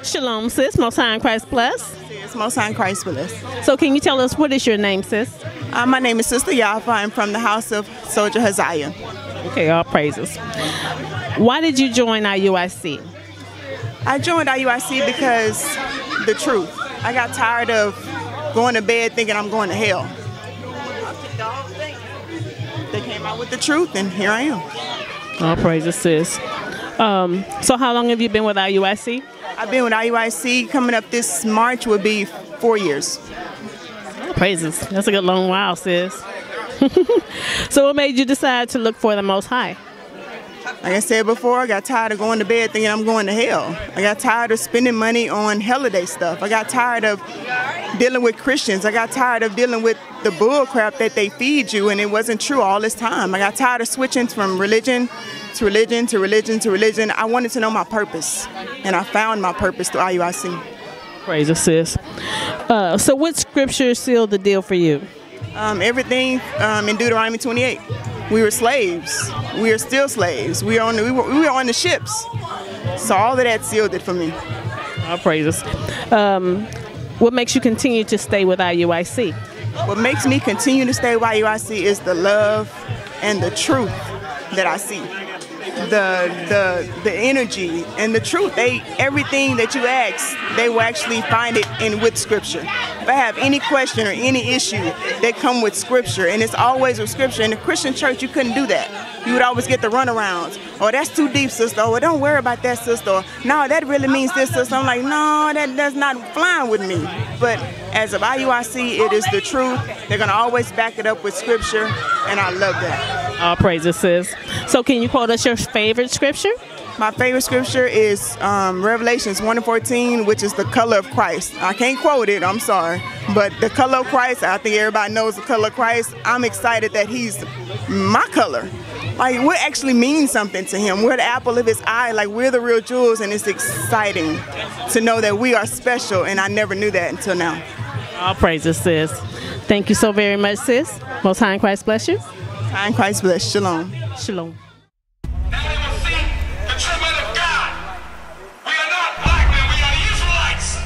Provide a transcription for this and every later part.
Shalom, sis. Most High in Christ bless. It's Most High in Christ bless. So can you tell us, what is your name, sis? My name is Sister Yafa. I'm from the house of Soldier Haziah. Okay, all praises. Why did you join IUIC? I joined IUIC because the truth. I got tired of going to bed thinking I'm going to hell. They came out with the truth, and here I am. All praises, sis. So how long have you been with IUIC? I've been with IUIC. Coming up this March will be 4 years. All praises. That's a good long while, sis. So what made you decide to look for the Most High? Like I said before, I got tired of going to bed thinking I'm going to hell. I got tired of spending money on holiday stuff. I got tired of dealing with Christians. I got tired of dealing with the bull crap that they feed you, and it wasn't true all this time. I got tired of switching from religion to religion to religion to religion. I wanted to know my purpose, and I found my purpose through IUIC. Praise you, sis. So what scripture sealed the deal for you? Everything in Deuteronomy 28. We were slaves. We are still slaves. We were on the ships. So all of that sealed it for me. All praises. What makes you continue to stay with IUIC? What makes me continue to stay with IUIC is the love and the truth that I see. The energy and the truth. Everything that you ask, they will actually find it in with scripture. If I have any question or any issue, they come with scripture, and it's always with scripture. In the Christian church, you couldn't do that. You would always get the runarounds. Oh, that's too deep, sister. Oh, don't worry about that, sister. Or, no, that really means this, sister. I'm like, no, that's not flying with me. But as of IUIC, it is the truth. They're going to always back it up with scripture, and I love that. All praises, sis. So can you quote us your favorite scripture? My favorite scripture is Revelations 1:14, which is the color of Christ. I can't quote it, I'm sorry. But the color of Christ, I think everybody knows the color of Christ. I'm excited that he's my color. Like, we actually mean something to him. We're the apple of his eye. Like, we're the real jewels, and it's exciting to know that we are special, and I never knew that until now. All praises, sis. Thank you so very much, sis. Most High in Christ bless you. High in Christ bless. Shalom. Shalom. Now they will see the true men of God. We are not black men, we are the Israelites.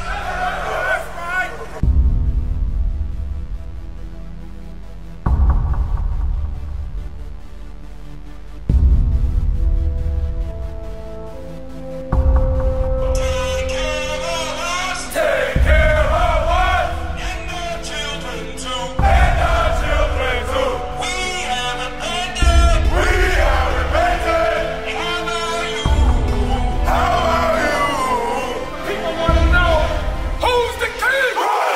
Take care of us. Take care of us. And our children too. And our children too. We have abandoned. We have repented. How are you? How are you? People want to know, who's the king?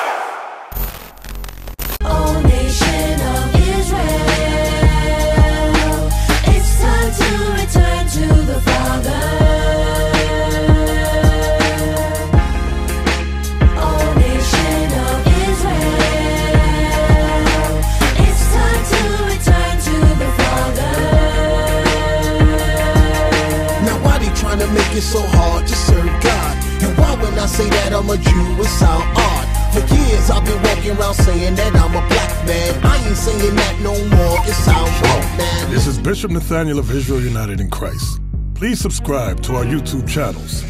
O nation of Israel, it's time to return to the Father. O nation of Israel, it's time to return to the Father. Now why they trying to make it so hard to serve God? And why when I say that I'm a Jew it sound odd? For years I've been walking around saying that I'm a black man. I ain't saying that no more, it sounds wrong, man. This is Bishop Nathaniel of Israel United in Christ. Please subscribe to our YouTube channels.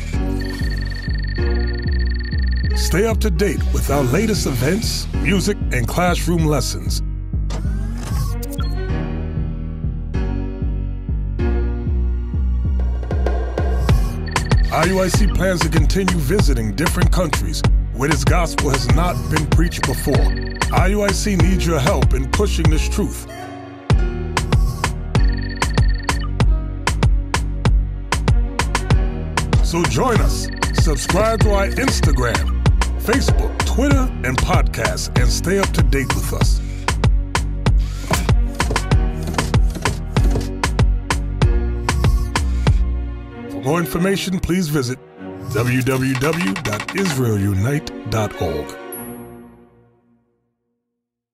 Stay up to date with our latest events, music, and classroom lessons. IUIC plans to continue visiting different countries where this gospel has not been preached before. IUIC needs your help in pushing this truth. So join us. Subscribe to our Instagram, Facebook, Twitter, and podcasts, and stay up to date with us. For more information, please visit www.israelunite.org.